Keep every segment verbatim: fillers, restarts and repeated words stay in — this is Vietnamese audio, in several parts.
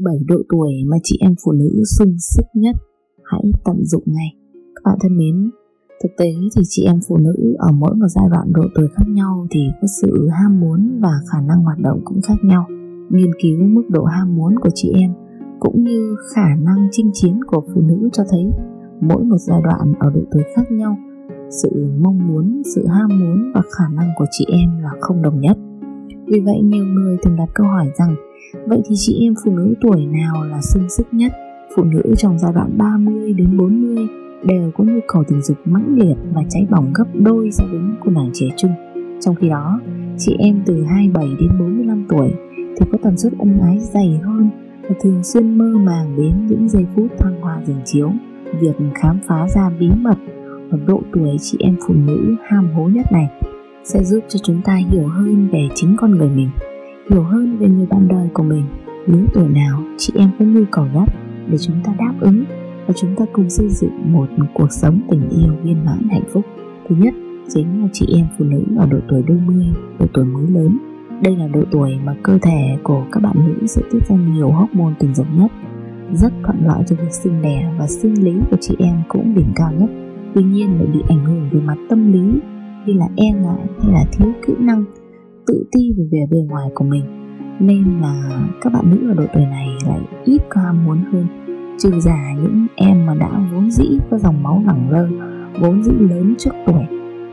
bảy độ tuổi mà chị em phụ nữ sung sức nhất, hãy tận dụng ngay. Các bạn thân mến, thực tế thì chị em phụ nữ ở mỗi một giai đoạn độ tuổi khác nhau thì có sự ham muốn và khả năng hoạt động cũng khác nhau. Nghiên cứu mức độ ham muốn của chị em cũng như khả năng chinh chiến của phụ nữ cho thấy mỗi một giai đoạn ở độ tuổi khác nhau, sự mong muốn, sự ham muốn và khả năng của chị em là không đồng nhất. Vì vậy nhiều người thường đặt câu hỏi rằng vậy thì chị em phụ nữ tuổi nào là sung sức nhất? Phụ nữ trong giai đoạn ba mươi đến bốn mươi đều có nhu cầu tình dục mãnh liệt và cháy bỏng gấp đôi so với những cô nàng trẻ trung. Trong khi đó, chị em từ hai mươi bảy đến bốn mươi lăm tuổi thì có tần suất ân ái dày hơn và thường xuyên mơ màng đến những giây phút thăng hoa giường chiếu. Việc khám phá ra bí mật ở độ tuổi chị em phụ nữ ham hố nhất này sẽ giúp cho chúng ta hiểu hơn về chính con người mình, hiểu hơn về người bạn đời của mình. Lứa tuổi nào chị em có nhu cầu nhất để chúng ta đáp ứng và chúng ta cùng xây dựng một cuộc sống tình yêu viên mãn hạnh phúc. Thứ nhất chính là chị em phụ nữ ở độ tuổi đôi mươi, độ tuổi mới lớn. Đây là độ tuổi mà cơ thể của các bạn nữ sẽ tiết ra nhiều hormone tình dục nhất, rất thuận lợi cho việc sinh đẻ và sinh lý của chị em cũng đỉnh cao nhất. Tuy nhiên lại bị ảnh hưởng về mặt tâm lý như là e ngại hay là thiếu kỹ năng, tự ti về vẻ bề ngoài của mình, nên là các bạn nữ ở độ tuổi này lại ít có ham muốn hơn. Trừ giả những em mà đã vốn dĩ có dòng máu lẳng lơ, vốn dĩ lớn trước tuổi.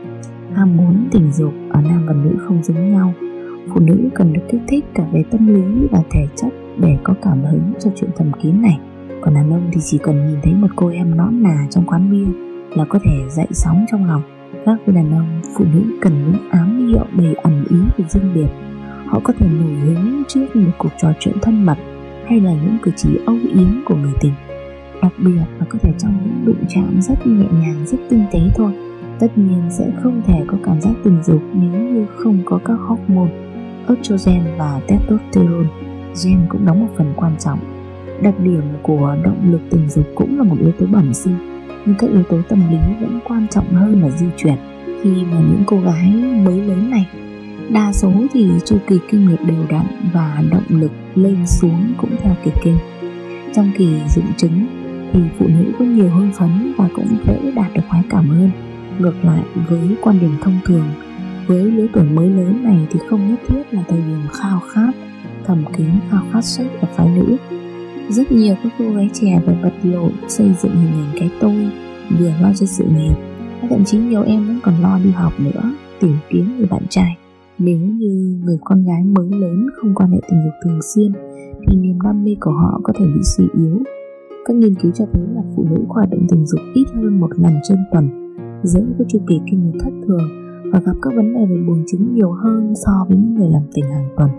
Ham muốn tình dục ở nam và nữ không giống nhau. Phụ nữ cần được kích thích cả về tâm lý và thể chất để có cảm hứng cho chuyện thầm kín này. Còn đàn ông thì chỉ cần nhìn thấy một cô em nõn nà trong quán bia là có thể dậy sóng trong lòng. Khác với đàn ông, phụ nữ cần những ám hiệu đầy ẩn ý về riêng biệt. Họ có thể nổi hứng trước một cuộc trò chuyện thân mật hay là những cử chỉ âu yếm của người tình. Đặc biệt là có thể trong những đụng chạm rất nhẹ nhàng, rất tinh tế thôi. Tất nhiên sẽ không thể có cảm giác tình dục nếu như không có các hormone estrogen và testosterone. Gen cũng đóng một phần quan trọng. Đặc điểm của động lực tình dục cũng là một yếu tố bẩm sinh, nhưng các yếu tố tâm lý vẫn quan trọng hơn là di chuyển. Khi mà những cô gái mới lớn này, đa số thì chu kỳ kinh nguyệt đều đặn và động lực lên xuống cũng theo kỳ kinh. Trong kỳ dụng trứng thì phụ nữ có nhiều hưng phấn và cũng dễ đạt được khoái cảm hơn. Ngược lại với quan điểm thông thường, với lứa tuổi mới lớn này thì không nhất thiết là thời điểm khao khát, thầm kín khao khát sex ở phái nữ. Rất nhiều các cô gái trẻ phải vật lộn xây dựng hình ảnh cái tôi, vừa lo cho sự nghiệp, thậm chí nhiều em vẫn còn lo đi học nữa, tìm kiếm người bạn trai. Nếu như người con gái mới lớn không quan hệ tình dục thường xuyên thì niềm đam mê của họ có thể bị suy yếu. Các nghiên cứu cho thấy là phụ nữ hoạt động tình dục ít hơn một lần trên tuần, dễ có chu kỳ kinh nguyệt thất thường và gặp các vấn đề về buồng trứng nhiều hơn so với những người làm tình hàng tuần.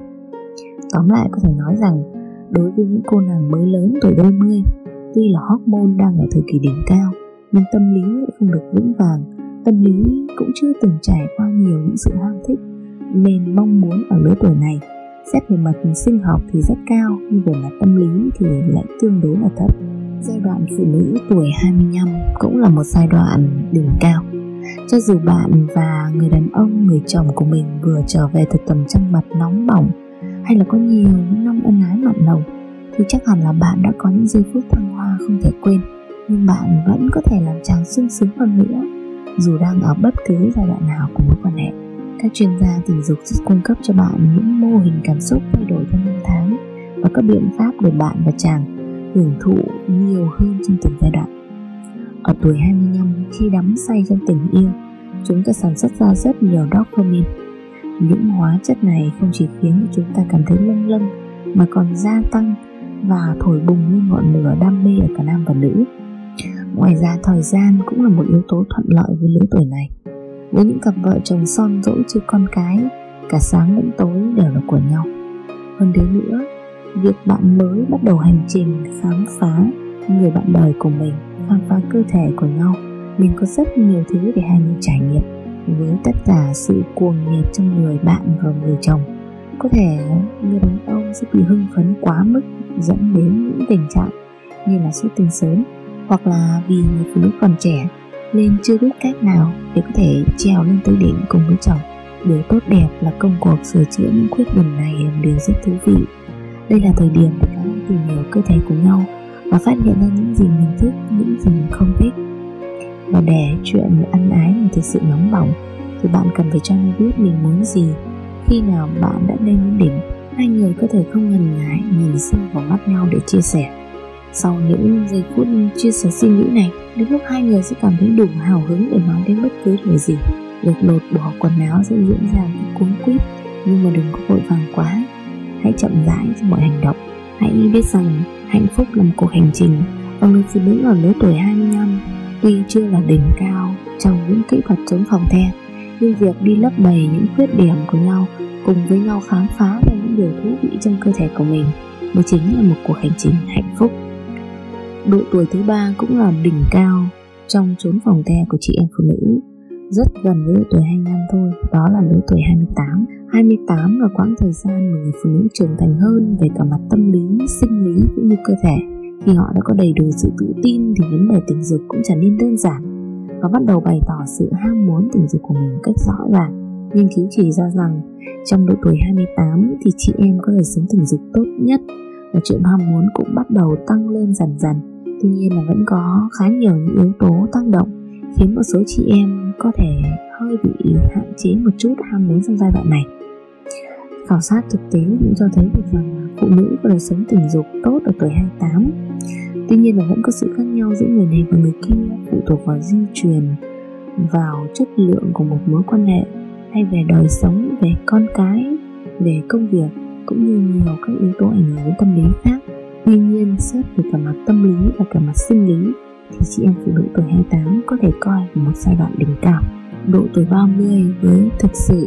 Tóm lại có thể nói rằng đối với những cô nàng mới lớn tuổi đôi mươi, tuy là hormone đang ở thời kỳ đỉnh cao nhưng tâm lý lại không được vững vàng, tâm lý cũng chưa từng trải qua nhiều những sự ham thích, nên mong muốn ở lứa tuổi này xét về mặt sinh học thì rất cao nhưng về mặt tâm lý thì lại tương đối là thấp. Giai đoạn phụ nữ tuổi hai mươi lăm cũng là một giai đoạn đỉnh cao. Cho dù bạn và người đàn ông, người chồng của mình vừa trở về từ tuần trăng mật nóng bỏng hay là có nhiều những năm ân ái mặn nồng thì chắc hẳn là bạn đã có những giây phút thăng hoa không thể quên, nhưng bạn vẫn có thể làm chàng sung sướng hơn nữa dù đang ở bất cứ giai đoạn nào của mối quan hệ. Các chuyên gia tình dục sẽ cung cấp cho bạn những mô hình cảm xúc thay đổi theo năm tháng và các biện pháp để bạn và chàng hưởng thụ nhiều hơn trong từng giai đoạn. Ở tuổi hai mươi lăm, khi đắm say trong tình yêu, chúng ta sản xuất ra rất nhiều dopamine. Những hóa chất này không chỉ khiến chúng ta cảm thấy lâng lâng mà còn gia tăng và thổi bùng lên ngọn lửa đam mê ở cả nam và nữ. Ngoài ra, thời gian cũng là một yếu tố thuận lợi với lứa tuổi này. Với những cặp vợ chồng son dỗi chưa con cái, cả sáng lẫn tối đều là của nhau. Hơn thế nữa, việc bạn mới bắt đầu hành trình khám phá người bạn đời của mình, khám phá cơ thể của nhau, mình có rất nhiều thứ để hai người trải nghiệm. Với tất cả sự cuồng nhiệt trong người bạn và người chồng, có thể người đàn ông sẽ bị hưng phấn quá mức dẫn đến những tình trạng như là xuất tinh sớm, hoặc là vì người phụ nữ còn trẻ nên chưa biết cách nào để có thể trèo lên tới đỉnh cùng với chồng. Điều tốt đẹp là công cuộc sửa chữa những khuyết điểm này là một điều rất thú vị. Đây là thời điểm để các tìm hiểu cơ thể của nhau và phát hiện ra những gì mình thích, những gì mình không thích. Và để chuyện ân ái này thực sự nóng bỏng thì bạn cần phải cho nhau biết mình muốn gì. Khi nào bạn đã lên đến đỉnh, hai người có thể không ngần ngại nhìn sâu vào mắt nhau để chia sẻ. Sau những giây phút chia sẻ suy nghĩ này, đến lúc hai người sẽ cảm thấy đủ hào hứng để nói đến bất cứ điều gì. Việc lột bỏ quần áo sẽ diễn ra một cuống quýt, nhưng mà đừng có vội vàng quá. Hãy chậm rãi trong mọi hành động. Hãy biết rằng hạnh phúc là một cuộc hành trình, và người phụ nữ ở lứa tuổi hai mươi lăm tuy chưa là đỉnh cao trong những kỹ thuật chống phòng the, nhưng việc đi lấp đầy những khuyết điểm của nhau cùng với nhau khám phá ra những điều thú vị trong cơ thể của mình mới chính là một cuộc hành trình hạnh phúc. Độ tuổi thứ ba cũng là đỉnh cao trong chốn phòng the của chị em phụ nữ, rất gần với độ tuổi hai mươi lăm thôi, đó là lứa tuổi hai mươi tám. hai mươi tám là quãng thời gian mà người phụ nữ trưởng thành hơn về cả mặt tâm lý, sinh lý cũng như cơ thể. Khi họ đã có đầy đủ sự tự tin thì vấn đề tình dục cũng trở nên đơn giản và bắt đầu bày tỏ sự ham muốn tình dục của mình một cách rõ ràng. Nghiên cứu chỉ ra rằng trong độ tuổi hai mươi tám thì chị em có đời sống tình dục tốt nhất và chuyện ham muốn cũng bắt đầu tăng lên dần dần. Tuy nhiên là vẫn có khá nhiều những yếu tố tác động khiến một số chị em có thể hơi bị hạn chế một chút ham muốn trong giai đoạn này. Khảo sát thực tế cũng cho thấy được rằng phụ nữ có đời sống tình dục tốt ở tuổi hai mươi tám. Tuy nhiên là vẫn có sự khác nhau giữa người này và người kia, phụ thuộc vào di truyền, vào chất lượng của một mối quan hệ, hay về đời sống, về con cái, về công việc, cũng như nhiều các yếu tố ảnh hưởng đến tâm lý khác. Tuy nhiên, xét về cả mặt tâm lý và cả mặt sinh lý thì chị em phụ nữ tuổi hai mươi tám có thể coi là một giai đoạn đỉnh cao. Độ tuổi ba mươi với thực sự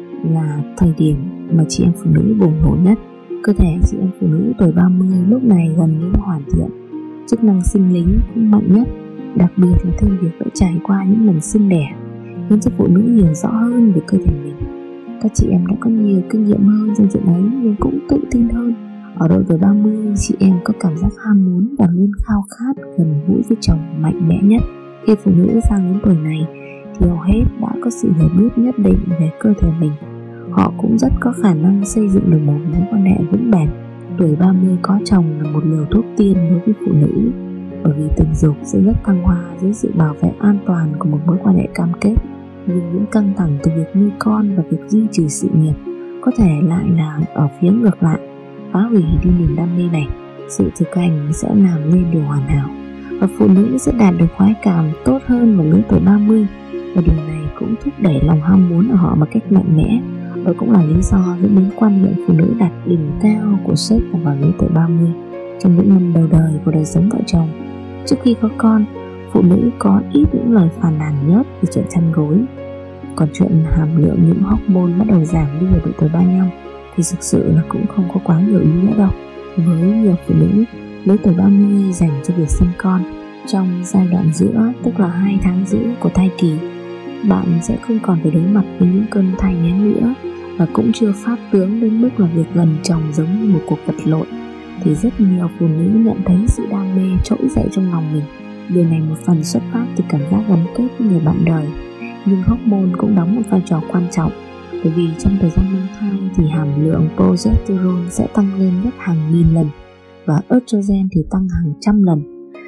là thời điểm mà chị em phụ nữ bùng nổ nhất. Cơ thể chị em phụ nữ tuổi ba mươi lúc này gần như hoàn thiện, chức năng sinh lý cũng mạnh nhất, đặc biệt là thêm việc đã trải qua những lần sinh đẻ khiến cho phụ nữ hiểu rõ hơn về cơ thể mình. Các chị em đã có nhiều kinh nghiệm hơn trong chuyện ấy nhưng cũng tự tin hơn. Ở độ tuổi ba mươi, chị em có cảm giác ham muốn và luôn khao khát gần gũi với chồng mạnh mẽ nhất. Khi phụ nữ sang đến tuổi này thì hầu hết đã có sự hiểu biết nhất định về cơ thể mình. Họ cũng rất có khả năng xây dựng được một mối quan hệ vững bền. Tuổi ba mươi có chồng là một liều thuốc tiên đối với phụ nữ, bởi vì tình dục sẽ rất thăng hoa dưới sự bảo vệ an toàn của một mối quan hệ cam kết. Nhưng những căng thẳng từ việc nuôi con và việc duy trì sự nghiệp có thể lại là ở phía ngược lại, phá hủy đi niềm đam mê này. Sự thực hành sẽ làm nên điều hoàn hảo và phụ nữ sẽ đạt được khoái cảm tốt hơn vào lứa tuổi ba mươi, và điều này cũng thúc đẩy lòng ham muốn ở họ một cách mạnh mẽ. Đó cũng là lý do dẫn đến quan niệm phụ nữ đạt đỉnh cao của sex vào lứa tuổi ba mươi. Trong những năm đầu đời của đời sống vợ chồng, trước khi có con, phụ nữ có ít những lời phàn nàn nhất về chuyện chăn gối. Còn chuyện hàm lượng những hormone bắt đầu giảm đi ở độ tuổi ba mươi lăm thì thực sự là cũng không có quá nhiều ý nghĩa đâu. Với nhiều phụ nữ, lứa tuổi ba mươi dành cho việc sinh con. Trong giai đoạn giữa, tức là hai tháng giữa của thai kỳ, bạn sẽ không còn phải đối mặt với những cơn thai nghén nữa, và cũng chưa phát tướng đến mức là việc gần chồng giống như một cuộc vật lộn. Thì rất nhiều phụ nữ nhận thấy sự đam mê trỗi dậy trong lòng mình. Điều này một phần xuất phát từ cảm giác gắn kết với người bạn đời, nhưng hormone cũng đóng một vai trò quan trọng, bởi vì trong thời gian mang thai thì hàm lượng progesterone sẽ tăng lên gấp hàng nghìn lần và estrogen thì tăng hàng trăm lần,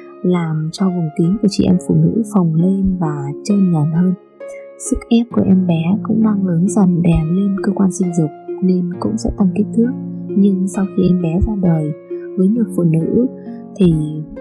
làm cho vùng kín của chị em phụ nữ phồng lên và trơn nhờn hơn. Sức ép của em bé cũng đang lớn dần đè lên cơ quan sinh dục nên cũng sẽ tăng kích thước. Nhưng sau khi em bé ra đời, với nhiều phụ nữ thì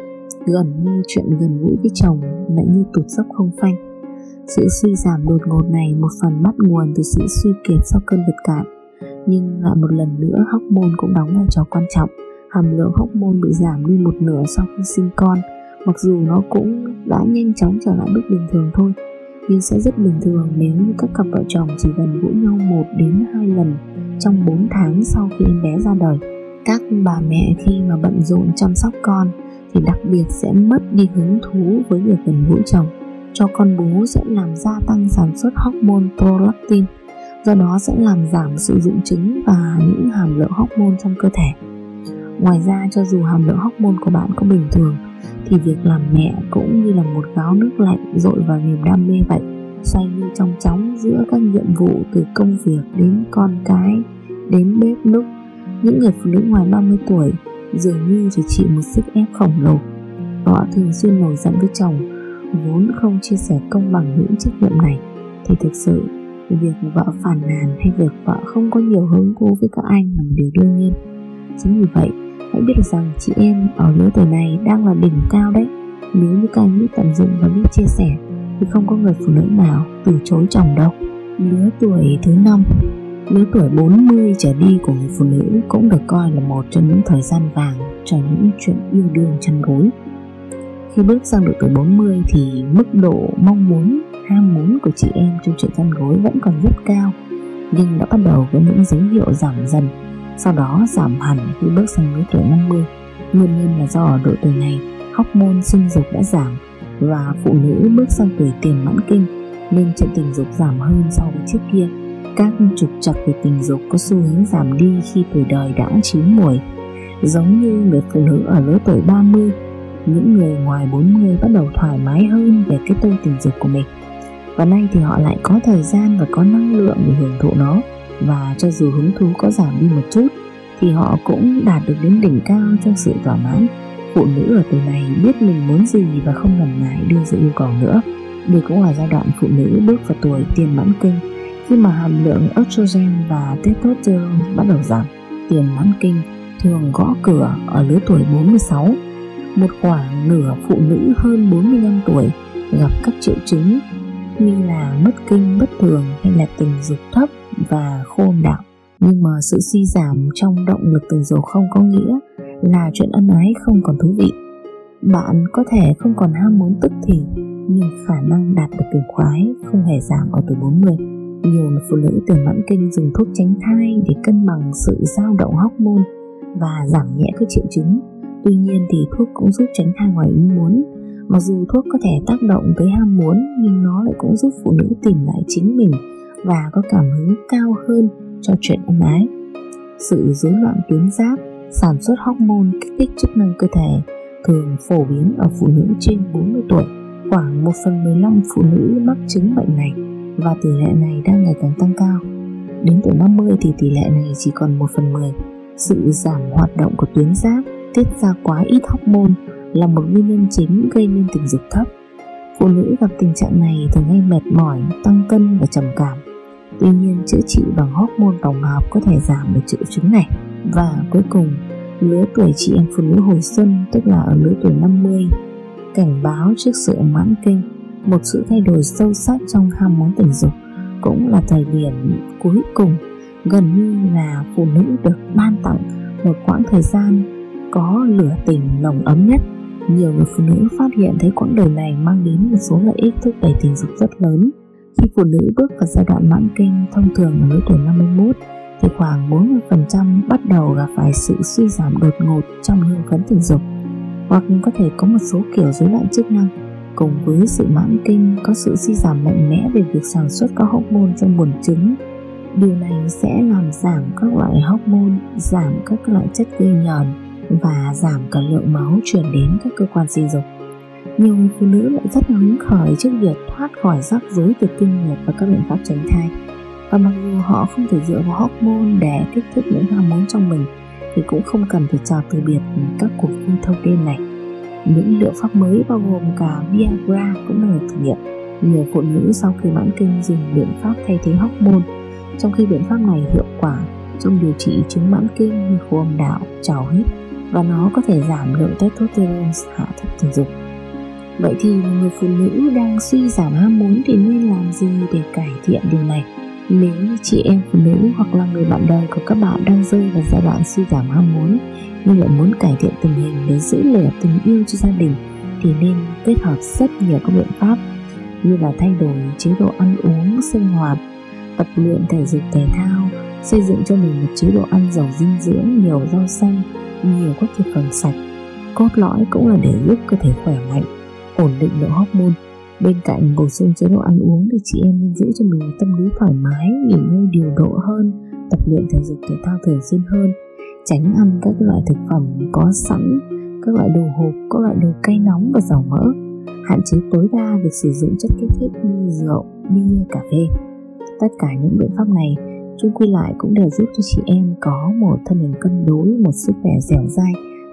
gần như chuyện gần gũi với chồng lại như tụt dốc không phanh. Sự suy giảm đột ngột này một phần bắt nguồn từ sự suy kiệt sau cơn vật cạn, nhưng lại một lần nữa hormone cũng đóng vai trò quan trọng. Hàm lượng hormone bị giảm đi một nửa sau khi sinh con, mặc dù nó cũng đã nhanh chóng trở lại mức bình thường thôi, nhưng sẽ rất bình thường nếu như các cặp vợ chồng chỉ gần gũi nhau một đến hai lần trong bốn tháng sau khi em bé ra đời. Các bà mẹ khi mà bận rộn chăm sóc con thì đặc biệt sẽ mất đi hứng thú với việc gần gũi chồng. Cho con bú sẽ làm gia tăng sản xuất hormone prolactin, do đó sẽ làm giảm sự dụng trứng và những hàm lượng hormone trong cơ thể. Ngoài ra, cho dù hàm lượng hormone của bạn có bình thường thì việc làm mẹ cũng như là một gáo nước lạnh dội vào niềm đam mê vậy, xoay như trong chóng giữa các nhiệm vụ từ công việc đến con cái đến bếp núc. Những người phụ nữ ngoài ba mươi tuổi dường như phải chịu một sức ép khổng lồ. Họ thường xuyên nổi giận với chồng, vốn không chia sẻ công bằng những trách nhiệm này, thì thực sự việc vợ phàn nàn hay việc vợ không có nhiều hứng thú với các anh là một điều đương nhiên. Chính vì vậy, hãy biết được rằng chị em ở lứa tuổi này đang là đỉnh cao đấy. Nếu như các anh biết tận dụng và biết chia sẻ thì không có người phụ nữ nào từ chối chồng đâu. Lứa tuổi thứ năm, lứa tuổi bốn mươi trở đi của người phụ nữ cũng được coi là một trong những thời gian vàng cho những chuyện yêu đương chăn gối. Khi bước sang độ tuổi bốn mươi thì mức độ mong muốn, ham muốn của chị em trong chuyện chăn gối vẫn còn rất cao, nhưng đã bắt đầu có những dấu hiệu giảm dần, sau đó giảm hẳn khi bước sang lứa tuổi năm mươi. Nguyên nhân là do ở độ tuổi này hormone sinh dục đã giảm và phụ nữ bước sang tuổi tiền mãn kinh, nên chuyện tình dục giảm hơn so với trước kia. Các trục trặc về tình dục có xu hướng giảm đi khi tuổi đời đã chín muồi. Giống như người phụ nữ ở lứa tuổi ba mươi, những người ngoài bốn mươi bắt đầu thoải mái hơn về cái tôi tình dục của mình, và nay thì họ lại có thời gian và có năng lượng để hưởng thụ nó. Và cho dù hứng thú có giảm đi một chút thì họ cũng đạt được đến đỉnh cao trong sự thỏa mãn. Phụ nữ ở tuổi này biết mình muốn gì và không ngần ngại đưa ra yêu cầu nữa. Đây cũng là giai đoạn phụ nữ bước vào tuổi tiền mãn kinh, khi mà hàm lượng estrogen và testosterone bắt đầu giảm. Tiền mãn kinh thường gõ cửa ở lứa tuổi bốn mươi sáu. Một khoảng nửa phụ nữ hơn bốn mươi lăm tuổi gặp các triệu chứng như là mất kinh bất thường hay là tình dục thấp và khô âm đạo. Nhưng mà sự suy giảm trong động lực tình dục không có nghĩa là chuyện ân ái không còn thú vị. Bạn có thể không còn ham muốn tức thì, nhưng khả năng đạt được tình khoái không hề giảm ở tuổi bốn mươi. Nhiều phụ nữ tiền mãn kinh dùng thuốc tránh thai để cân bằng sự dao động hormone và giảm nhẹ các triệu chứng. Tuy nhiên thì thuốc cũng giúp tránh thai ngoài ý muốn. Mặc dù thuốc có thể tác động tới ham muốn, nhưng nó lại cũng giúp phụ nữ tìm lại chính mình và có cảm hứng cao hơn cho chuyện ân ái. Sự rối loạn tuyến giáp, sản xuất hormone kích thích chức năng cơ thể thường phổ biến ở phụ nữ trên bốn mươi tuổi. Khoảng một phần mười lăm phụ nữ mắc chứng bệnh này, và tỷ lệ này đang ngày càng tăng cao. Đến tuổi năm mươi thì tỷ lệ này chỉ còn một phần mười. Sự giảm hoạt động của tuyến giáp, tiết ra quá ít hormone là một nguyên nhân chính gây nên tình dục thấp. Phụ nữ gặp tình trạng này thường hay mệt mỏi, tăng cân và trầm cảm. Tuy nhiên, chữa trị bằng hormone tổng hợp có thể giảm được triệu chứng này. Và cuối cùng, lứa tuổi chị em phụ nữ hồi xuân, tức là ở lứa tuổi năm mươi, cảnh báo trước sự mãn kinh, một sự thay đổi sâu sắc trong ham muốn tình dục. Cũng là thời điểm cuối cùng, gần như là phụ nữ được ban tặng một quãng thời gian có lửa tình nồng ấm nhất. Nhiều người phụ nữ phát hiện thấy quãng đời này mang đến một số lợi ích thúc đẩy tình dục rất lớn. Khi phụ nữ bước vào giai đoạn mãn kinh, thông thường ở lứa tuổi năm mươi mốt, thì khoảng bốn mươi phần trăm bắt đầu gặp phải sự suy giảm đột ngột trong hưng phấn tình dục, hoặc có thể có một số kiểu rối loạn chức năng. Cùng với sự mãn kinh có sự suy giảm mạnh mẽ về việc sản xuất các hormone trong buồng trứng. Điều này sẽ làm giảm các loại hormone, giảm các loại chất gây nhờn và giảm cả lượng máu chuyển đến các cơ quan sinh dục. Nhiều người phụ nữ lại rất là hứng khởi trước việc thoát khỏi rắc rối từ kinh nguyệt và các biện pháp tránh thai. Và mặc dù họ không thể dựa vào hormone để kích thích những ham muốn trong mình, thì cũng không cần phải chào từ biệt các cuộc vui thâu đêm này. Những liệu pháp mới bao gồm cả Viagra cũng đang được thử nghiệm. Nhiều phụ nữ sau khi mãn kinh dùng biện pháp thay thế hormone, trong khi biện pháp này hiệu quả trong điều trị chứng mãn kinh như khô âm đạo, trào hít, và nó có thể giảm lượng testosterone, hạ thấp tình dục. Vậy thì người phụ nữ đang suy giảm ham muốn thì nên làm gì để cải thiện điều này? Nếu như chị em phụ nữ hoặc là người bạn đời của các bạn đang rơi vào giai đoạn suy giảm ham muốn nhưng lại muốn cải thiện tình hình để giữ lửa tình yêu cho gia đình, thì nên kết hợp rất nhiều các biện pháp như là thay đổi chế độ ăn uống, sinh hoạt, tập luyện thể dục thể thao, xây dựng cho mình một chế độ ăn giàu dinh dưỡng, nhiều rau xanh, nhiều các thực phẩm sạch. Cốt lõi cũng là để giúp cơ thể khỏe mạnh, ổn định lượng hormone. Bên cạnh bổ sung chế độ ăn uống thì chị em nên giữ cho mình tâm lý thoải mái, nghỉ ngơi điều độ hơn, tập luyện thể dục thể thao thường xuyên hơn, tránh ăn các loại thực phẩm có sẵn, các loại đồ hộp, các loại đồ cay nóng và dầu mỡ, hạn chế tối đa việc sử dụng chất kích thích như rượu, bia, cà phê. Tất cả những biện pháp này chung quy lại cũng đều giúp cho chị em có một thân hình cân đối, một sức khỏe dẻo dai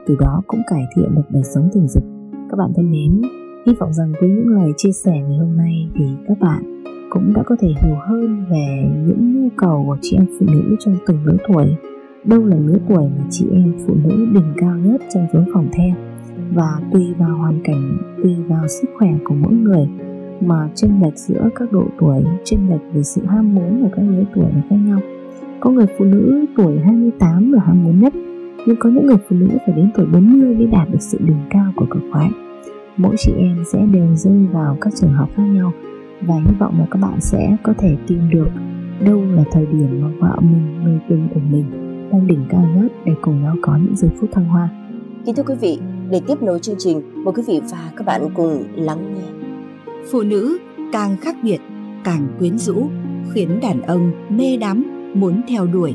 từ đó cũng cải thiện được đời sống tình dục. Các bạn thân mến, hy vọng rằng với những lời chia sẻ ngày hôm nay thì các bạn cũng đã có thể hiểu hơn về những nhu cầu của chị em phụ nữ trong từng lứa tuổi. Đâu là lứa tuổi mà chị em phụ nữ đỉnh cao nhất trong giống phòng the, và tùy vào hoàn cảnh, tùy vào sức khỏe của mỗi người mà chênh lệch giữa các độ tuổi, chênh lệch về sự ham muốn ở các lứa tuổi là khác nhau. Có người phụ nữ tuổi hai mươi tám là ham muốn nhất, nhưng có những người phụ nữ phải đến tuổi bốn mươi mới đạt được sự đỉnh cao của cực khoái. Mỗi chị em sẽ đều rơi vào các trường hợp khác nhau, và hy vọng là các bạn sẽ có thể tìm được đâu là thời điểm mà vợ mình, người tình của mình đang đỉnh cao nhất để cùng nhau có những giây phút thăng hoa. Kính thưa quý vị, để tiếp nối chương trình, mời quý vị và các bạn cùng lắng nghe. Phụ nữ càng khác biệt, càng quyến rũ, khiến đàn ông mê đắm, muốn theo đuổi.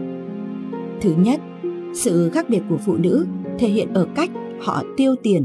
Thứ nhất, sự khác biệt của phụ nữ thể hiện ở cách họ tiêu tiền.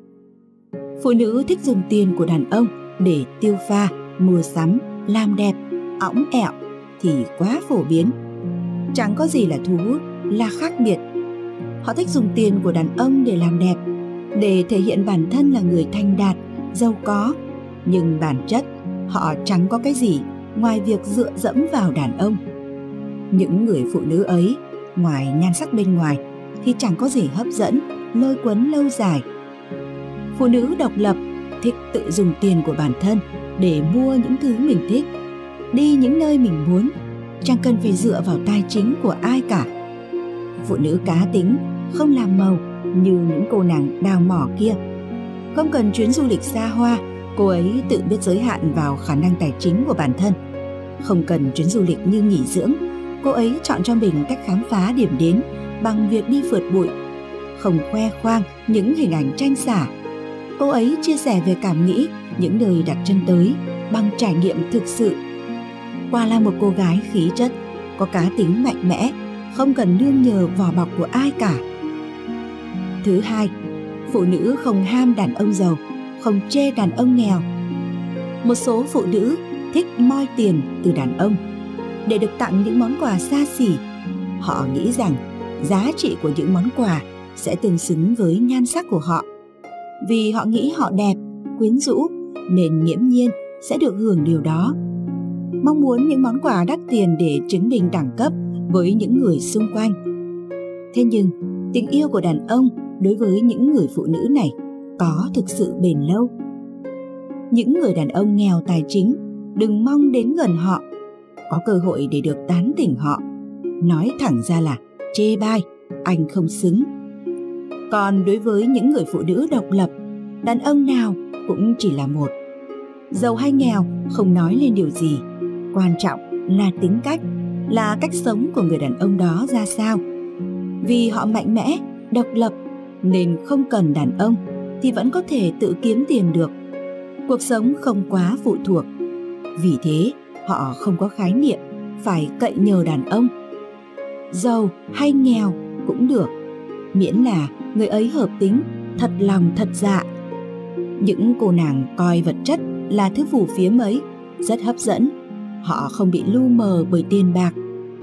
Phụ nữ thích dùng tiền của đàn ông để tiêu pha, mua sắm, làm đẹp, õng ẹo thì quá phổ biến. Chẳng có gì là thu hút, là khác biệt. Họ thích dùng tiền của đàn ông để làm đẹp, để thể hiện bản thân là người thành đạt, giàu có. Nhưng bản chất, họ chẳng có cái gì ngoài việc dựa dẫm vào đàn ông. Những người phụ nữ ấy, ngoài nhan sắc bên ngoài, thì chẳng có gì hấp dẫn, lôi cuốn lâu dài. Phụ nữ độc lập thích tự dùng tiền của bản thân để mua những thứ mình thích, đi những nơi mình muốn, chẳng cần phải dựa vào tài chính của ai cả. Phụ nữ cá tính, không làm màu như những cô nàng đào mỏ kia. Không cần chuyến du lịch xa hoa, cô ấy tự biết giới hạn vào khả năng tài chính của bản thân. Không cần chuyến du lịch như nghỉ dưỡng, cô ấy chọn cho mình cách khám phá điểm đến bằng việc đi phượt bụi. Không khoe khoang những hình ảnh tranh xả, cô ấy chia sẻ về cảm nghĩ những nơi đặt chân tới bằng trải nghiệm thực sự. Quả là một cô gái khí chất, có cá tính mạnh mẽ, không cần nương nhờ vỏ bọc của ai cả. Thứ hai, phụ nữ không ham đàn ông giàu, không chê đàn ông nghèo. Một số phụ nữ thích moi tiền từ đàn ông để được tặng những món quà xa xỉ. Họ nghĩ rằng giá trị của những món quà sẽ tương xứng với nhan sắc của họ. Vì họ nghĩ họ đẹp, quyến rũ nên nghiễm nhiên sẽ được hưởng điều đó. Mong muốn những món quà đắt tiền để chứng minh đẳng cấp với những người xung quanh. Thế nhưng, tình yêu của đàn ông đối với những người phụ nữ này có thực sự bền lâu. Những người đàn ông nghèo tài chính đừng mong đến gần họ, có cơ hội để được tán tỉnh họ. Nói thẳng ra là chê bai, anh không xứng. Còn đối với những người phụ nữ độc lập, đàn ông nào cũng chỉ là một. Giàu hay nghèo không nói lên điều gì, quan trọng là tính cách, là cách sống của người đàn ông đó ra sao. Vì họ mạnh mẽ, độc lập nên không cần đàn ông thì vẫn có thể tự kiếm tiền được. Cuộc sống không quá phụ thuộc. Vì thế họ không có khái niệm phải cậy nhờ đàn ông. Giàu hay nghèo cũng được, miễn là người ấy hợp tính, thật lòng thật dạ. Những cô nàng coi vật chất là thứ phù phiếm ấy rất hấp dẫn. Họ không bị lu mờ bởi tiền bạc.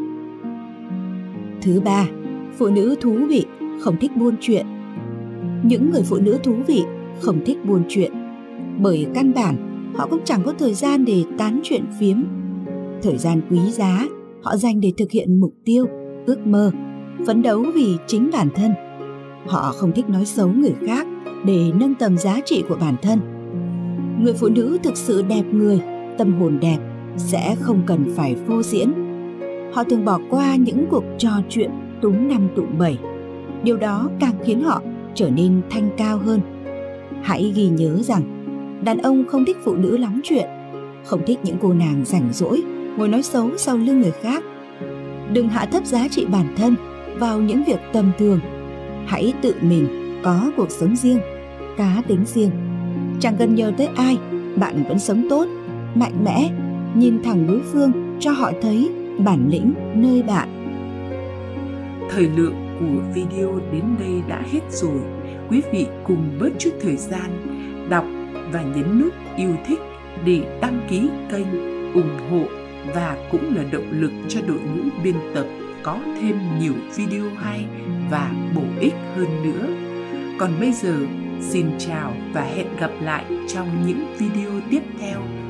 Thứ ba, phụ nữ thú vị không thích buôn chuyện. Những người phụ nữ thú vị không thích buôn chuyện, bởi căn bản họ cũng chẳng có thời gian để tán chuyện phiếm. Thời gian quý giá họ dành để thực hiện mục tiêu, ước mơ, phấn đấu vì chính bản thân. Họ không thích nói xấu người khác để nâng tầm giá trị của bản thân. Người phụ nữ thực sự đẹp người, tâm hồn đẹp sẽ không cần phải phô diễn. Họ thường bỏ qua những cuộc trò chuyện túm năm tụm bảy. Điều đó càng khiến họ trở nên thanh cao hơn. Hãy ghi nhớ rằng đàn ông không thích phụ nữ lắm chuyện, không thích những cô nàng rảnh rỗi ngồi nói xấu sau lưng người khác. Đừng hạ thấp giá trị bản thân vào những việc tầm thường. Hãy tự mình có cuộc sống riêng, cá tính riêng. Chẳng cần nhờ tới ai, bạn vẫn sống tốt, mạnh mẽ. Nhìn thẳng đối phương cho họ thấy bản lĩnh nơi bạn. Thời lượng của video đến đây đã hết rồi. Quý vị cùng bớt chút thời gian đọc và nhấn nút yêu thích để đăng ký kênh, ủng hộ và cũng là động lực cho đội ngũ biên tập có thêm nhiều video hay và bổ ích hơn nữa. Còn bây giờ, xin chào và hẹn gặp lại trong những video tiếp theo.